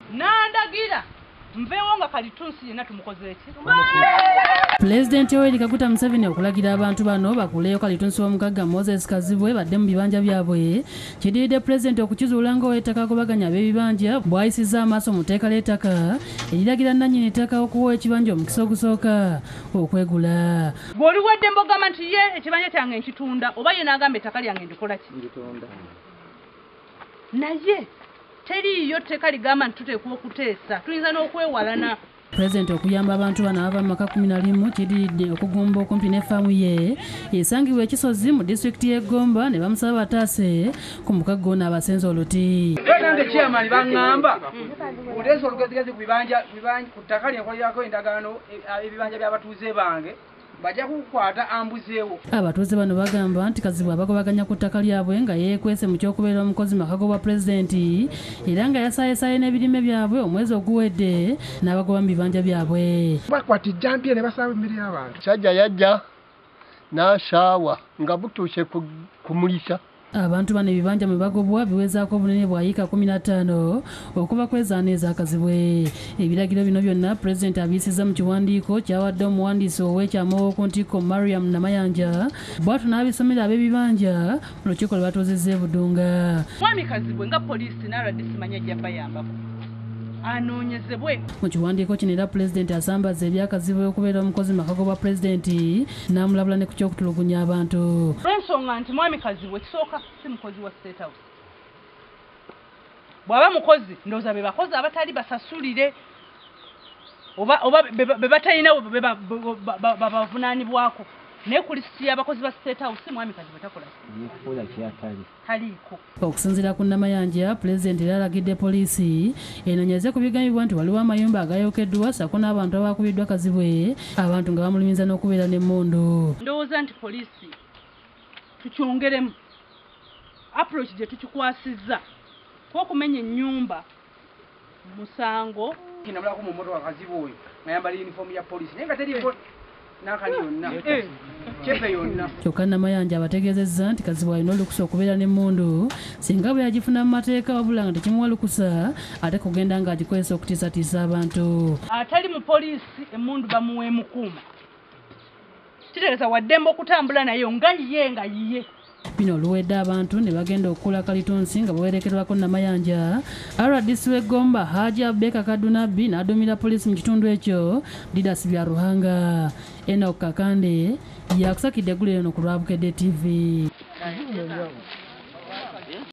Nandagira mvewo nga Kalitunsi yenna tumukoze eki. President Yoweri Kaguta Museveni okulagira abantu bano bakuleyo Kalitunsi w'omugagga Moses Kazibwe badde mu bibanja byabwe. Kidiridde President okukizuula ng'ow'ettaka agobaganya ab'ebibanja bw'ayisizza amaaso mu tteeka ly'ettaka eriragira nannyini ttaka okuwa ekibanja omukisa ogusooka okwegula. Bw'oli wadde mbogamba nti ye ekibanja kyange nkitunda oba ye n'agamba ettaka lyange ndikola ki? Naye teriiyo tteeka ligamba nti tuteekwa okuteesa, tuyinza n'okwewalana. President okuyamba abantu bano abava mu maka 11 kidiridde okugumba okumpi n'effaamu ye esangibwa ekisozi mu disitulikiti y'e Gomba ne bamusaba bataase ku mukagga ono abasenze oluti. Nange chairman bangamba uteesa olugezigezi ku bibanja ku ttaka lyenkolerako endagaano ebibanja by'abatuuze bange bajja kukwata ambuzeewo. Abatuuze bano bagamba nti Kazibwe abagobaganya ku ttaka lyabwe nga yeekwese mu ky'okubeera omukozi makago bwa pulezidenti era nga yasaayesaaye n'ebirime byabwe omwezi oguwedde n'abagoba mu bibanja byabwe. Bakwata ejjambiya ne basaba emmere y'abantu. Sajja yajja n'asaawa nga butuuse kumulisa. Abantu bano ebibanja mwe bagobwa biwezaako obunene bwa yiika 15 okuva kwezaana eza Kazibwe. Ebiragiro bino byonna Pulezidenti abiyisizza mu kiwandiiko kyawadde omuwandiisi ow'ekyama ow'oku ntikko Mariam Namayanja bw'atyo n'abisomera ab'ebibanja mu lukiiko lwe batuuzizza e Budunga. Mwami Kazibwe nga poliisi n'RDC manya ajja bayambako anoonyezebwe. Mu kiwandiiko kino era Pulezidenti asambaza ebya Kazibwe okubeera omukozi makago bwa pulezidenti n'amulabula ne ku ky'okutulugunya abantu. Olw'ensonga nti mwami Kazibwe kisooka si mukozi wa State House. Bw'aba mukozi ndowooza be bakozi abatali basasulire oba be batalinawo babavunaanibwako. Naye ku lisiti y'abakozi ba State House mwami Kazibwe takola taliiko. Okusinziira ku Namayanja, Pulezidenti era alagidde poliisi enoonyeze ku bigambibwa nti waliwo amayumba agayokeddwa ssaako n'abantu abakubiddwa Kazibwe abantu nga bamulumiza n'okubeera n'emmundu. Ndowooza nti poliisi tukyongeremu approach gye tukikwasizza kw'okumenya ennyumba musango. Kinabulako mu mmotoka Kazibwe oyo ng'ayambala yunifoomu ya poliisi naye nga teriiko n'akali yonna kyefe yonna. Kyokka Namayanja abategeezezza nti Kazibwe alina olukusa okubeera n'emmundu singa bwe yagifuna mu mateeka wabula nga tekimuwa lukusa ate kugenda ng'agikozesa okutiisatiisa abantu. Atali mu poliisi emmundu bamuwa emukuuma kitegeeza waddembe okutambula nayo nga yiye. Bino oluwedde abantu ne bagenda okukola Kalitunsi nga bawerekerwako Namayanja. RDC w'e Gomba Haji Abeka Kadunabi n'adumira poliisi mu kitundu ekyo Didas bya Ruhanga. Enoch Kakande yakusakidde eggulu eno ku Lwabukedde TV.